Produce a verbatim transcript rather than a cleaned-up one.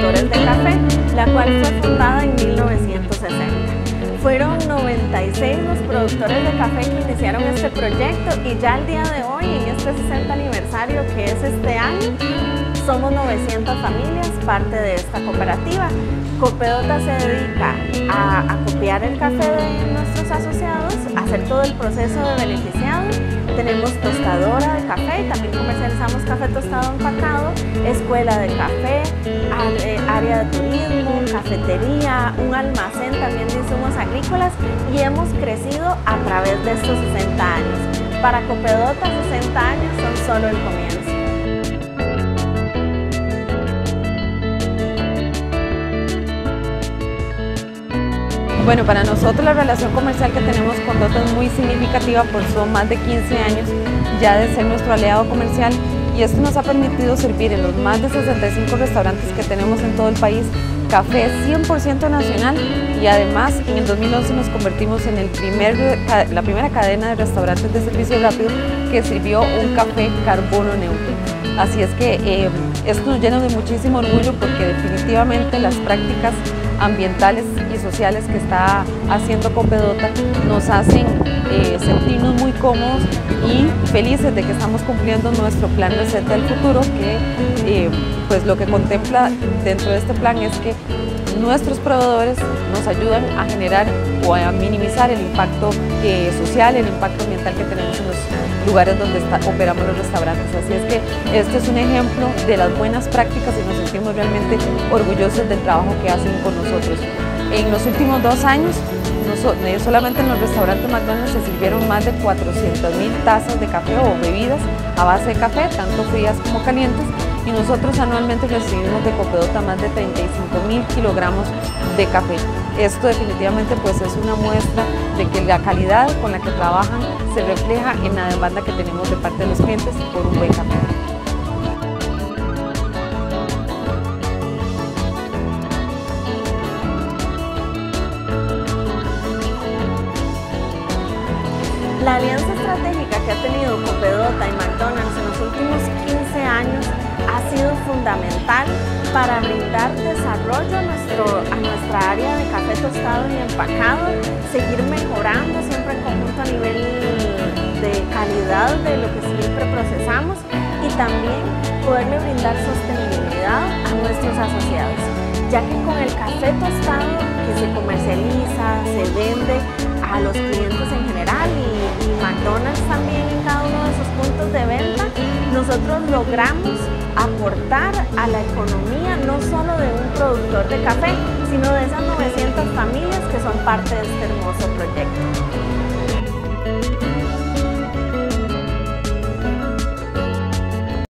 productores de café, la cual fue fundada en mil novecientos sesenta. Fueron noventa y seis los productores de café que iniciaron este proyecto y ya al día de hoy, en este sesenta aniversario que es este año, somos novecientas familias parte de esta cooperativa. Copedota se dedica a, a copiar el café de nuestros asociados, a hacer todo el proceso de beneficiado. Tenemos tostadora de café y también comercializamos café tostado empacado, escuela de café, área de turismo, cafetería, un almacén también de insumos agrícolas y hemos crecido a través de estos sesenta años. Para Copedota, sesenta años son solo el comienzo. Bueno, para nosotros la relación comercial que tenemos con Dota es muy significativa, pues son más de quince años ya de ser nuestro aliado comercial y esto nos ha permitido servir en los más de sesenta y cinco restaurantes que tenemos en todo el país café cien por ciento nacional y además en el dos mil once nos convertimos en el primer, la primera cadena de restaurantes de servicio rápido que sirvió un café carbono neutro. Así es que eh, esto nos llena de muchísimo orgullo porque definitivamente las prácticas ambientales y sociales que está haciendo Copedota nos hacen eh, sentirnos muy cómodos y felices de que estamos cumpliendo nuestro plan Receta del Futuro, que eh, pues lo que contempla dentro de este plan es que nuestros proveedores nos ayudan a generar o a minimizar el impacto eh, social, el impacto ambiental que tenemos en los lugares donde está, operamos los restaurantes. Así es que este es un ejemplo de las buenas prácticas y nos sentimos realmente orgullosos del trabajo que hacen con nosotros. En los últimos dos años, no solamente en los restaurantes McDonald's se sirvieron más de cuatrocientas mil tazas de café o bebidas a base de café, tanto frías como calientes, y nosotros anualmente recibimos de Copedota más de treinta y cinco mil kilogramos de café. Esto definitivamente pues es una muestra de que la calidad con la que trabajan se refleja en la demanda que tenemos de parte de los clientes por un buen café. La alianza estratégica que ha tenido Copedota y McDonald's en los últimos quince años ha sido fundamental para brindar desarrollo a, nuestro, a nuestra área de café tostado y empacado, seguir mejorando siempre en conjunto a nivel de calidad de lo que siempre procesamos y también poderle brindar sostenibilidad a nuestros asociados, ya que con el café tostado que se comercializa, se vende a los clientes en general y, y McDonald's también en cada uno de sus puntos de venta, nosotros logramos aportar a la economía no solo de un productor de café, sino de esas novecientas familias que son parte de este hermoso proyecto.